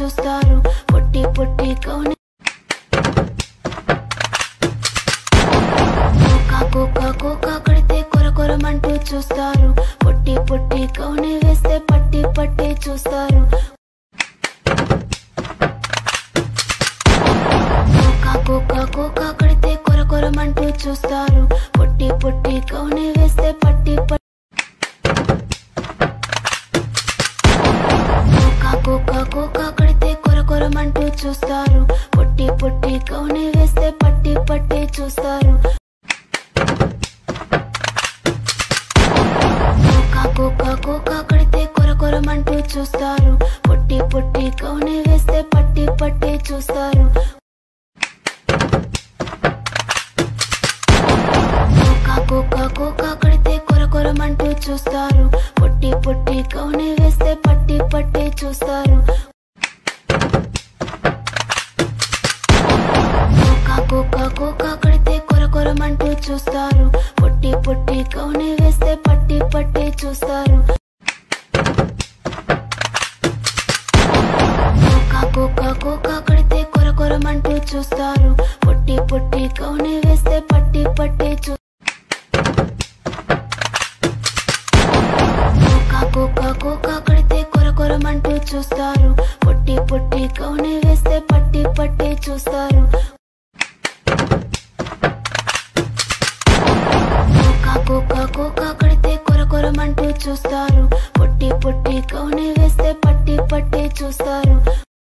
చూస్తారు పొట్టి పొట్టి కౌని cocoa cocoa కడితే కొర కొరమంటూ చూస్తారు పొట్టి పొట్టి కౌని వేస్తే పట్టి పట్టి చూస్తారు కోకా కోకా కడితే కొర కొరమంటూ చూస్తారు పొట్టి పొట్టి కౌని వేస్తే పట్టి పట్టి కోకా కోకా కడితే కొర కొరమంటూ చూస్తారు పొట్టి పొట్టి కౌని వేస్తే పట్టి పట్టి చూస్తారు కోకా కోకా కడితే కొర కొరమంటూ చూస్తారు పొట్టి పొట్టి కౌని వేస్తే పట్టి పట్టి చూస్తారు కోకా కోకా కడితే కొర కొరమంటూ చూస్తారు పొట్టి పొట్టి కౌని వేస్తే పట్టి పట్టి చూస్తారు కోకా కోకా కడితే కొర కొరమంటూ చూస్తారు పొట్టి పొట్టి కౌని వేస్తే పట్టి పట్టి చూస్తారు కోకా కోకా కడితే కొర కొరమంటూ చూస్తారు పొట్టి పొట్టి కౌని వేస్తే